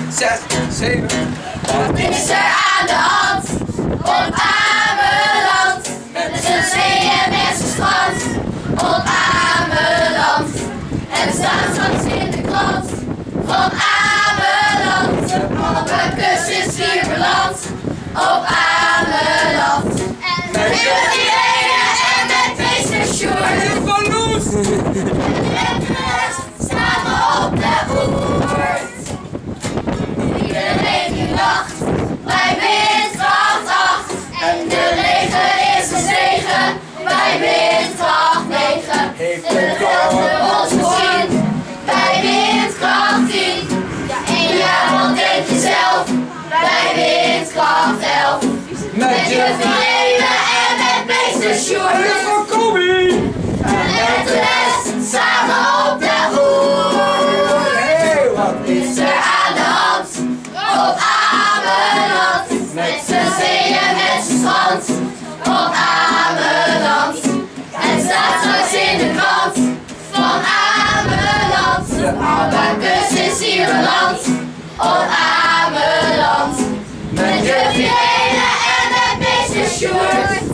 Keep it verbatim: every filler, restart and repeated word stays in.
zes, zeven. Wat is er aan de hand op Ameland? Met z'n zeeën en z'n strand op Ameland. Het staat straks in de krant van Ameland. Alle kust is hier beland op Ameland. Met Irene en met meester Sjoerd. Van Loes! En de rest samen op de oert. Iedereen die lacht bij windkracht acht. En de regen is een zegen bij windkracht negen. Heeft De helft ons gezien bij windkracht tien. En ja, wat denk je zelf bij windkracht elf? Met je vrienden en met meester Sjoerd. Van Kobe! En met de rest samen op de oer. Hey, wat Is er aan de hand op Ameland? Met z'n zeeën, met z'n strand op Ameland. Het staat straks in de krant van Ameland. Alle kust is hier beland op Ameland. Met je Irene en met meester Sjoerd.